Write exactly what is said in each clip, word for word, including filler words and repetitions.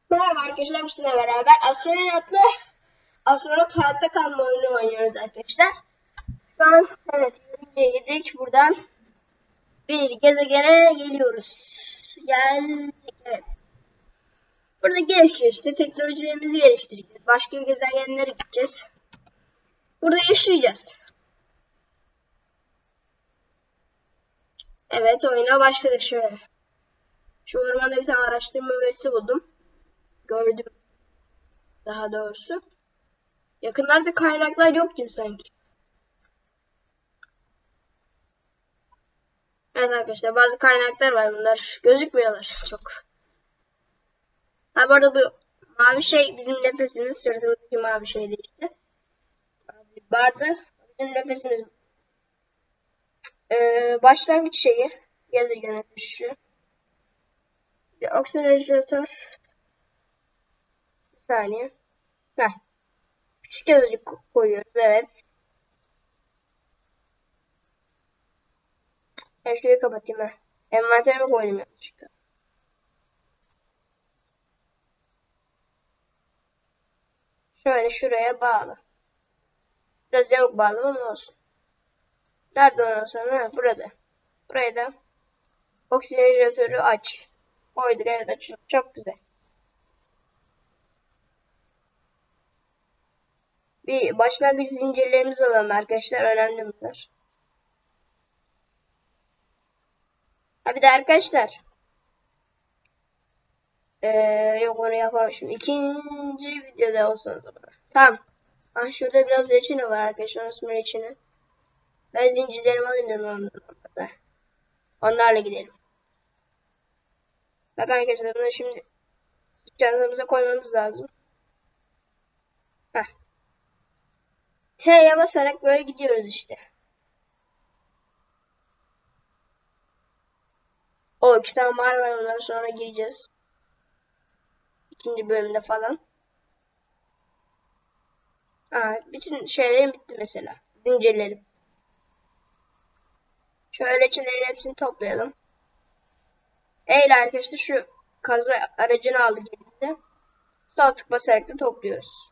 Merhaba arkadaşlar, bu sizinle beraber astronotla astronot hayatta kalma oyunu oynuyoruz arkadaşlar. Şu an evet yörüngeye girdik, buradan bir gezegene geliyoruz. Geldik, evet. Burada gelişeceğiz işte, teknolojilerimizi geliştireceğiz. Başka gezegenlere gideceğiz. Burada yaşayacağız. Evet, oyuna başladık şöyle. Şu ormanda bir tane araştırma üyesi buldum. Gördüm daha doğrusu. Yakınlarda kaynaklar yok gibi sanki. Evet arkadaşlar, bazı kaynaklar var, bunlar gözükmüyorlar çok. Ha bu arada bu mavi şey bizim nefesimiz, sırtımızdaki mavi şey de işte. Abi, barda bizim nefesimiz. Ee, başlangıç şeyi gezegen düşüşü. Bir oksijenatör. Bir saniye. Heh. Küçük yazıcı koyuyoruz, evet. Ben şurayı kapatayım ha. Envanterime koydum yanlışlıkla. Şöyle şuraya bağlı. Biraz yamuk bağlı ama olsun. Nerede ondan sonra? Ha, burada. Buraya da oksijenatörü aç. Koyduk, evet, açıldı. Çok güzel. Bir başlangıç zincirlerimizi alalım arkadaşlar. Önemli bunlar. Ha bir de arkadaşlar. Ee, yok onu yapamamışım. İkinci videoda olsun o zaman. Tamam. Ah şurada biraz reçine var arkadaşlar. Unutma reçine. Ben zincirlerimi alayım da normalde. Onlarla gidelim. Bak arkadaşlar, bunu şimdi çantamıza koymamız lazım. Heh. T'ye basarak böyle gidiyoruz işte. O iki tane mağara var, ondan sonra gireceğiz. İkinci bölümde falan. Ha, bütün şeylerim bitti mesela. Zincirlerim. Şöyle reçinlerin hepsini toplayalım. Eyle arkadaşlar şu kazı aracını aldık elimize. Sağ tık basarak da topluyoruz.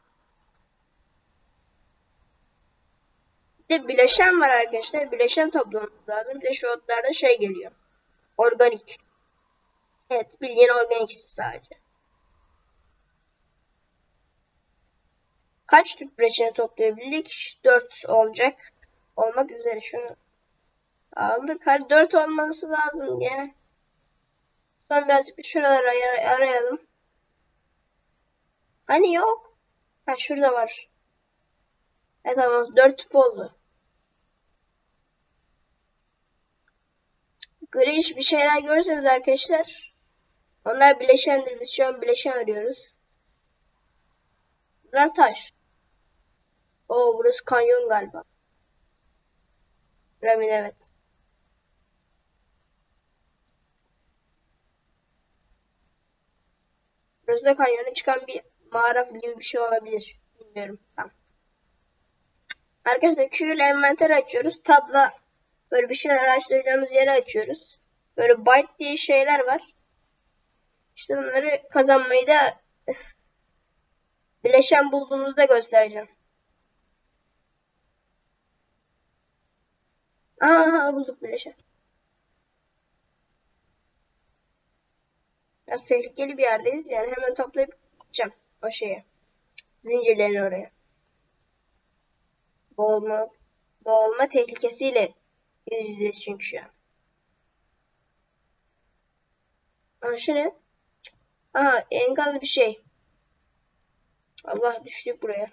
Bir de bileşen var arkadaşlar. Bileşen toplamamız lazım. Bir de şu otlarda şey geliyor. Organik. Evet, bildiğin organik ismi sadece. Kaç tüp reçine toplayabildik? dört olacak. Olmak üzere şunu aldık. Hadi dört olması lazım ya. Sonra birazcık da şuraları arayalım. Hani yok. Ha şurada var. E tamam, dört tüp oldu. Gri bir şeyler görürseniz arkadaşlar, onlar bileşendir. Biz şu an bileşen arıyoruz. Bunlar taş. Oo, burası kanyon galiba. Ramin, evet. Burası da kanyona çıkan bir mağara gibi bir şey olabilir. Bilmiyorum. Tamam. Arkadaşlar Q ile envanter açıyoruz. Tabla böyle bir şeyler araştıracağımız yeri açıyoruz. Böyle byte diye şeyler var. İşte bunları kazanmayı da bileşen bulduğumuzda göstereceğim. Aa, bulduk bileşen. Biraz tehlikeli bir yerdeyiz, yani hemen toplayıp gideceğim o şeye. Zincirlerini oraya. Boğulma, boğulma tehlikesiyle yüz yüzeyiz çünkü şu an. Aa, şu ne? Aa, enkaz bir şey. Allah, düştük buraya.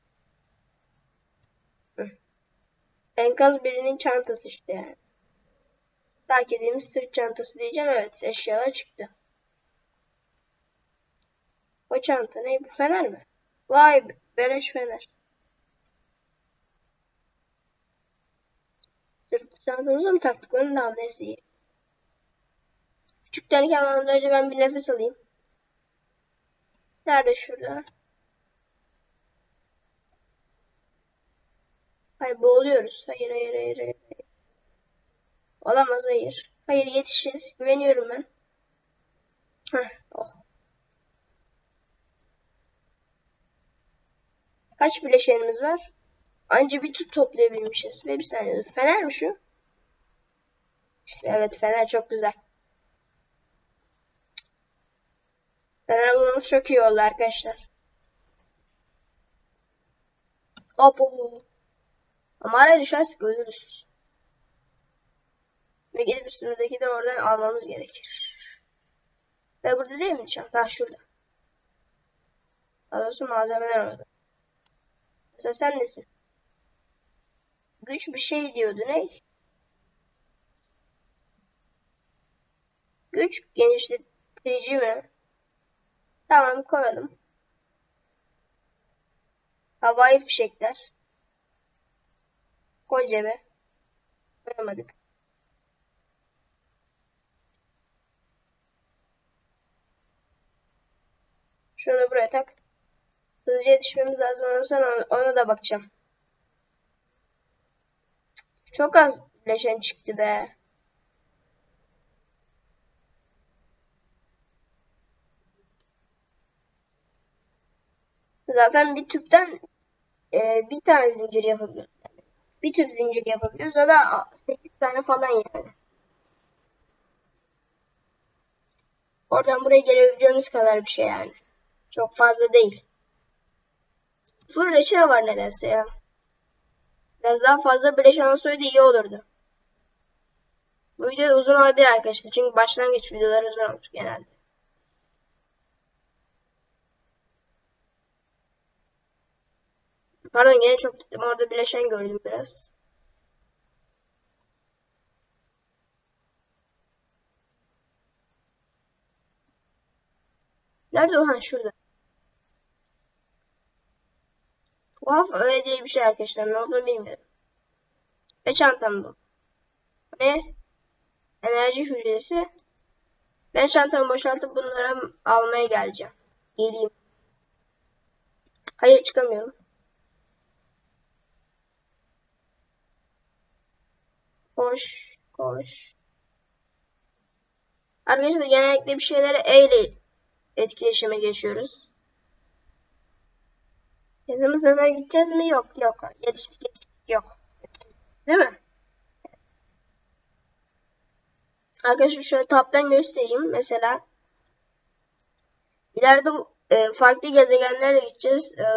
Hı. Enkaz birinin çantası işte yani. Terk edilmiş sırt çantası diyeceğim, evet, eşyalar çıktı. O çanta ne? Bu fener mi? Vay be, beleş fener. Sırt çantamıza mı taktık onu da, neyse iyi. Küçük tenekemden önce ben bir nefes alayım. Nerede şurada? Hayır, boğuluyoruz. Hayır hayır hayır hayır. Olamaz, hayır. Hayır, yetişiriz. Güveniyorum ben. Heh, oh. Kaç bileşenimiz var? Anca bir tüp toplayabilmişiz. Ve bir saniye. Fener mi şu? İşte evet, fener çok güzel. Fener bulmamız çok iyi oldu arkadaşlar. Hop hop. Ama araya düşersek ölürüz. Ve gidip üstümüzdeki de oradan almamız gerekir. Ve burada değil mi nişan? Daha şurada. Daha doğrusu malzemeler orada. Mesela sen nesin? Güç bir şey diyordu. Ne? Güç genişletici mi? Tamam, koyalım. Havai fişekler. Koy cebe. Koyamadık. Şunu buraya tak. Hızlıca yetişmemiz lazım. Ondan sonra ona da bakacağım. Çok az bileşen çıktı be. Zaten bir tüpten e, bir tane zincir yapabiliyoruz. Yani bir tüp zincir yapabiliyoruz. O da sekiz tane falan yani. Oradan buraya gelebileceğimiz kadar bir şey yani. Çok fazla değil. Full reçine var nedense ya. Biraz daha fazla bileşen olsaydı iyi olurdu. Bu video uzun olabilir arkadaşlar. Çünkü başlangıç videoları uzun olmuş genelde. Pardon, gene çok gittim. Orada bileşen gördüm biraz. Nerede o? Ha, şurada. Tuhaf öyle değil bir şey arkadaşlar. Ne olduğunu bilmiyorum. Ve çantam bu. Ve enerji hücresi. Ben çantamı boşaltıp bunları almaya geleceğim. Geleyim. Hayır, çıkamıyorum. Koş. Koş. Arkadaşlar genellikle bir şeylere E ile etkileşime geçiyoruz. Yazımız sefer gideceğiz mi? Yok. Yok. Yetiştik yetiştik. Yok. Değil mi? Arkadaşlar şöyle taptan göstereyim. Mesela ileride e, farklı gezegenlerle gideceğiz. E,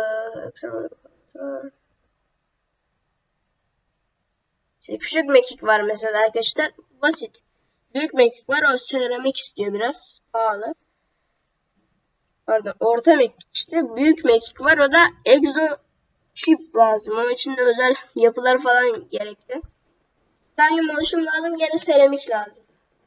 işte küçük mekik var mesela arkadaşlar. Basit. Büyük mekik var. O seramik istiyor biraz. Pahalı. Pardon. Orta mekik işte. Büyük mekik var. O da egzo çip lazım. Onun için de özel yapılar falan gerekli. Titanyum oluşum lazım. Gene seramik lazım.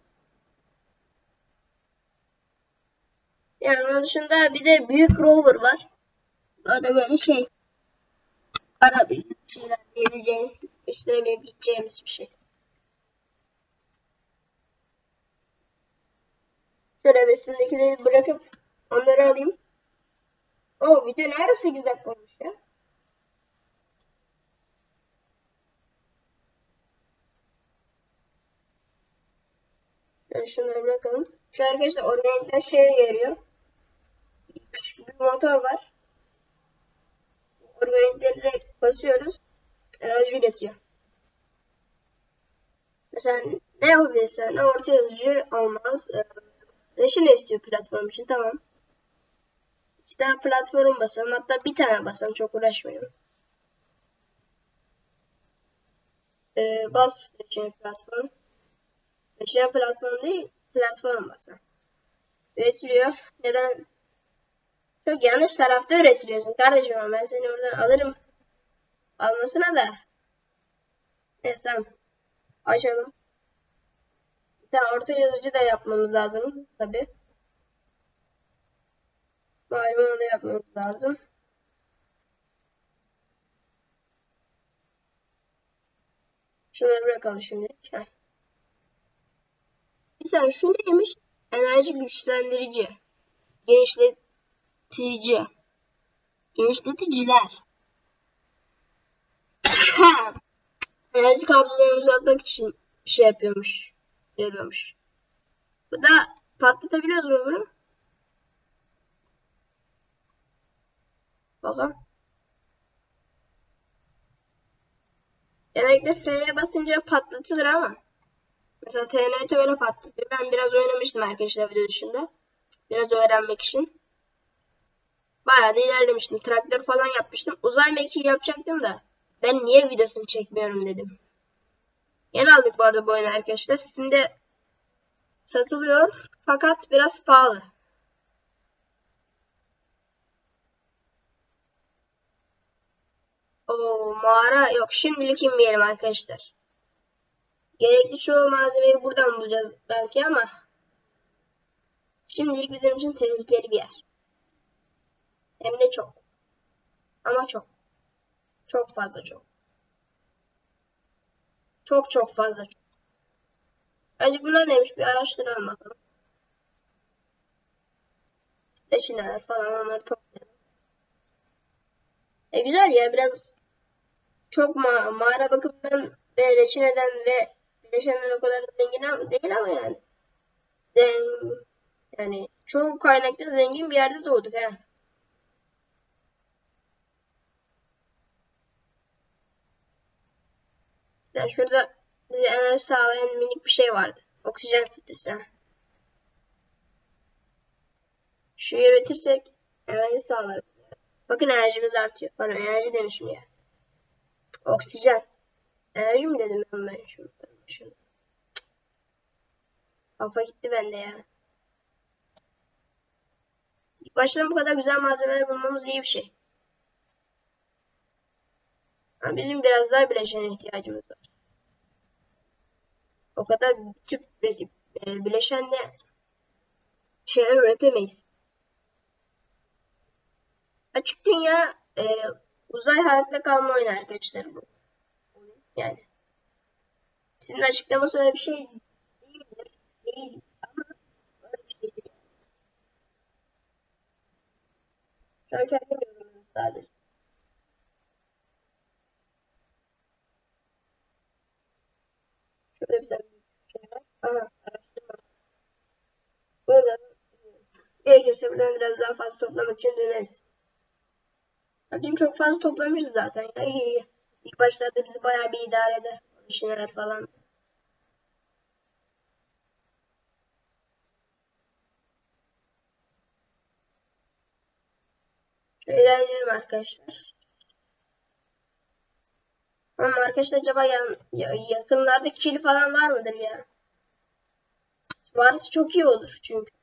Yani onun dışında bir de büyük rover var. O da böyle şey. Ara bir şeyler diyebileceğim. Üstüne binip gideceğimiz bir şey. Şöyle üstündekileri bırakıp onları alayım. O video nerede sekiz dakika olmuş ya? Şöyle şunları bırakalım. Şu arkadaşlar organikler şeye yarıyor. Küçük bir motor var. Organikleri basıyoruz. Enerji üretiyor. Mesela ne yapabilirsen orta yazıcı olmaz. Reşine istiyor platform için, tamam. İki tane platform basalım. Hatta bir tane basalım. Çok uğraşmayalım. Ee, bas reşine platform. Reşine platform değil. Platform basalım. Üretiliyor. Neden? Çok yanlış tarafta üretiliyorsun kardeşim, ama ben seni oradan alırım. Almasına da. Neyse, tamam. Açalım. Bir tane orta yazıcı da yapmamız lazım. Tabi. Malum onu da yapmamız lazım. Şunları bırakalım şimdilik. Heh. Bir saniye, şu neymiş? Enerji güçlendirici. Genişletici. Genişleticiler. Enerji kablolarını uzatmak için şey yapıyormuş. Veriyormuş. Bu da patlatabiliyoruz mu bunu? Bakalım. Genellikle F'ye basınca patlatılır ama. Mesela T N T öyle patlatıyor. Ben biraz oynamıştım arkadaşlar video dışında. Biraz öğrenmek için. Bayağı da ilerlemiştim. Traktör falan yapmıştım. Uzay mekiği yapacaktım da. Ben niye videosunu çekmiyorum dedim. Yeni aldık bu arada bu oyunu arkadaşlar. Steam'de satılıyor. Fakat biraz pahalı. Oo, mağara yok. Şimdilik inmeyelim arkadaşlar. Gerekli çoğu malzemeyi buradan bulacağız belki ama şimdilik bizim için tehlikeli bir yer. Hem de çok. Ama çok. Çok fazla çok. Çok çok fazla çok. Azıcık bunlar neymiş bir araştıralım bakalım. Reçineler falan onları toplayalım. E güzel ya biraz çok ma mağara bakımından ve reçineden ve bileşenden o kadar zengin değil ama yani. Zengin, yani çoğu kaynakta zengin bir yerde doğduk ha. Yani şurada bize enerji sağlayan minik bir şey vardı. Oksijen filtresi. Şu üretirsek enerji sağlarız. Bakın enerjimiz artıyor. Pardon enerji demişim ya. Oksijen. Enerji mi dedim ben ben şunu. şunu. Kafa gitti bende ya. İlk baştan bu kadar güzel malzemeler bulmamız iyi bir şey. Ama bizim biraz daha bileşene ihtiyacımız var. O kadar küçük bileşenle şeyler üretemeyiz. Açık dünya e, uzay hayatta kalma oyunu arkadaşlar bu. Yani. Sizin açıklaması öyle bir şey değildir. Değil. Ama öyle bir şeydir. Şu an kendim yorumluyorum sadece. Şöyle bir tane şey var. Aha, araştırma. Burada gerekirse buradan biraz daha fazla toplamak için döneriz. Dün çok fazla toplamışız zaten ya. İyi iyi. İlk başlarda bizi bayağı bir idare eder. İşler falan. Şöyle ilerleyelim arkadaşlar. Ama arkadaşlar acaba yan, yakınlarda kil falan var mıdır ya? Varsa çok iyi olur çünkü.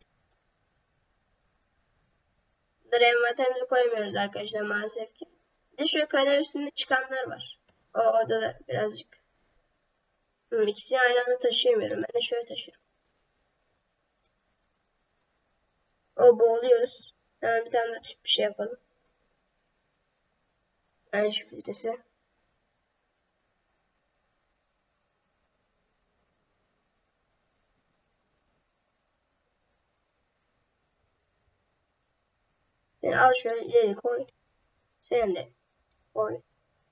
Bunları envanterimize koyamıyoruz arkadaşlar maalesef ki. Bir de şöyle kale üstünde çıkanlar var. O orada da birazcık. Hmm, ikisini aynı anda taşıyamıyorum. Ben de şöyle taşıyorum. O boğuluyoruz. Hemen bir tane de tüp bir şey yapalım. Enerji filtresi. Sen al şöyle ileri koy. Sen de koy.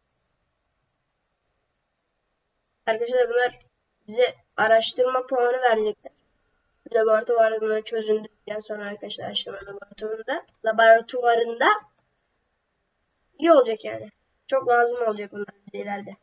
Arkadaşlar bunlar bize araştırma puanı verecekler. Laboratuvarda bunları çözündükten sonra arkadaşlar araştırma laboratuvarında, laboratuvarında iyi olacak yani. Çok lazım olacak bunlar bize ileride.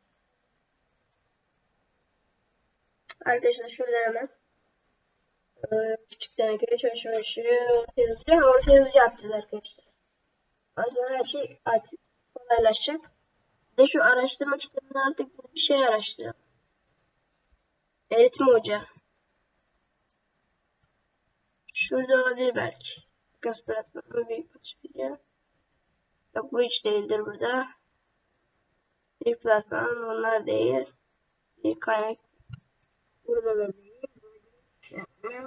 Arkadaşlar şurada hemen ee, küçük tenekeye şöyle şöyle şöyle orta yazıcı, orta yazıcı yapacağız arkadaşlar. Aslında her şey artık kolaylaşacak. Bir de şu araştırma kitabında artık bir şey araştıralım. Eritme ocağı. Şurada olabilir belki. Gaz platformu büyük parça. Yok bu hiç değildir burada. Bir platform onlar değil. Bir kaynak burada da değil. Şey yapmıyor.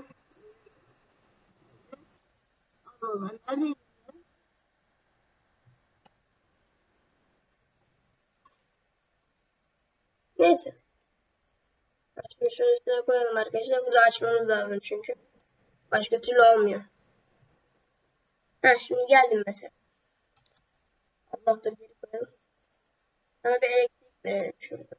Allah Allah neredeydi? Neyse. Şimdi şunun üstüne koyalım arkadaşlar. Burada açmamız lazım çünkü. Başka türlü olmuyor. Ha şimdi geldim mesela. Allah dur geri koyalım. Sana bir elektrik verelim şurada.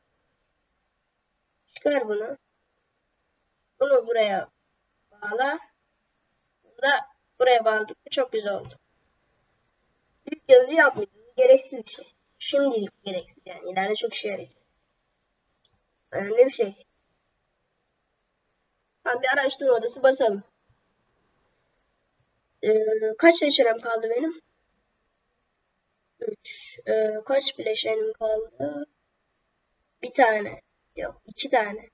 Çıkar bunu. Bunu buraya bağla. Bunu da buraya bağladık. Çok güzel oldu. Büyük yazı yapmayacağız. Gereksiz bir şey. Şimdilik gereksiz yani. İleride çok işe yarayacak. Önemli bir şey. Tamam, bir araştırma odası basalım. Ee, kaç yaşarım kaldı benim? üç. Ee, kaç bileşenim kaldı? Bir tane. Yok, iki tane.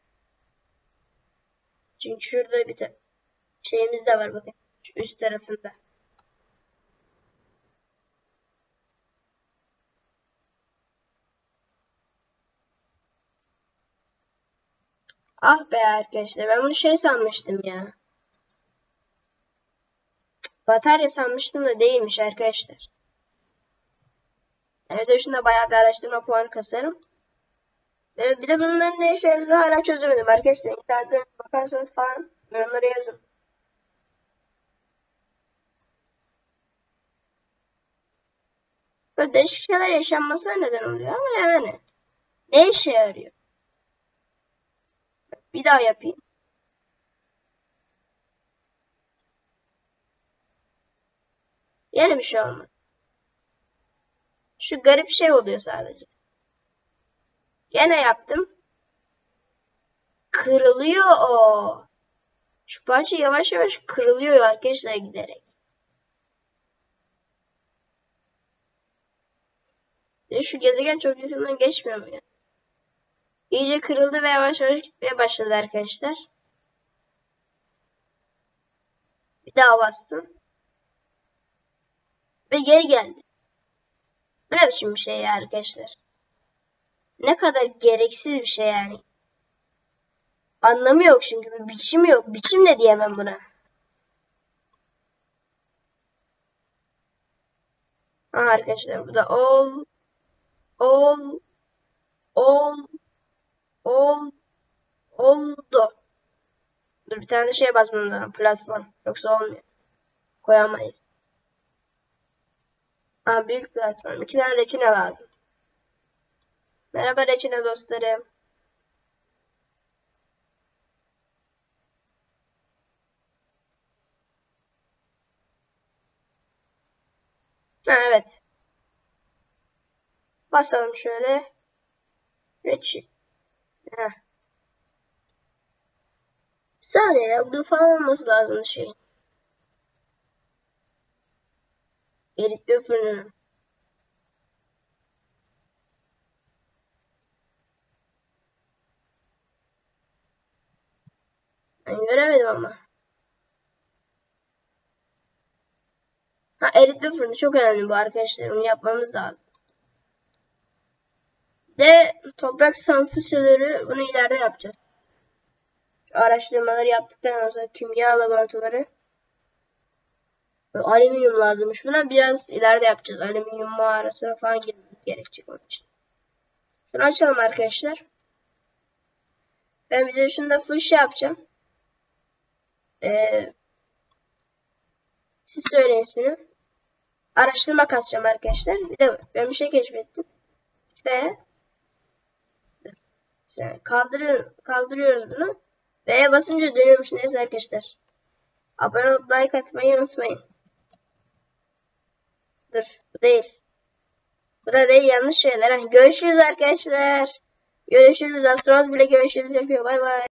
Çünkü şurada bir tane şeyimiz de var bakın. Şu üst tarafında. Ah be arkadaşlar, ben bunu şey sanmıştım ya. Batarya sanmıştım da değilmiş arkadaşlar. Yani de şunda bayağı bir araştırma puanı kasarım. Bir de bunların ne işe yaradığını hala çözemedim arkadaşlar. İnternette bakarsanız falan yorumlara yazın. Böyle değişik şeyler yaşanmasına neden oluyor ama yani. Ne işe yarıyor? Bir daha yapayım. Yine bir şey olmadı. Şu garip şey oluyor sadece. Gene yaptım. Kırılıyor o. Şu parça yavaş yavaş kırılıyor arkadaşlar giderek. Ve şu gezegen çok yakından geçmiyor mu ya? İyice kırıldı ve yavaş yavaş gitmeye başladı arkadaşlar. Bir daha bastım. Ve geri geldi. Bu ne biçim bir şey ya arkadaşlar? Ne kadar gereksiz bir şey yani. Anlamı yok çünkü bir biçim yok. Biçim de diyemem buna. Ha arkadaşlar, bu da ol ol ol ol oldu. Dur, bir tane de şey basmam lazım. Platform. Yoksa olmuyor. Koyamayız. Ha, büyük platform. İki tane reçine lazım. Merhaba reçine dostlarım. Ha, evet. Basalım şöyle. Reçin. Heh. Bir saniye ya. Bu falan olması lazım şey. Eritme fırını. Ben göremedim ama. Ha, eritme fırını çok önemli bu arkadaşlar. Onu yapmamız lazım. De toprak sanfüsörleri bunu ileride yapacağız. Şu araştırmaları yaptıktan sonra kimya laboratuvarı. Alüminyum lazımmış buna. Biraz ileride yapacağız. Alüminyum mağarasına falan girmemiz gerekecek onun için. Şunu açalım arkadaşlar. Ben bir de şunda full şey yapacağım. Ee, siz söyleyin ismini. Araştırma kasacağım arkadaşlar. Bir de ben bir şey keşfettim. Ve kaldırır, kaldırıyoruz bunu. Ve basınca dönüyormuş. Neyse arkadaşlar. Abone olup like atmayı unutmayın. Dur, bu değil. Bu da değil, yanlış şeyler. Görüşürüz arkadaşlar. Görüşürüz. Astronot bile görüşürüz yapıyor. Bay bay.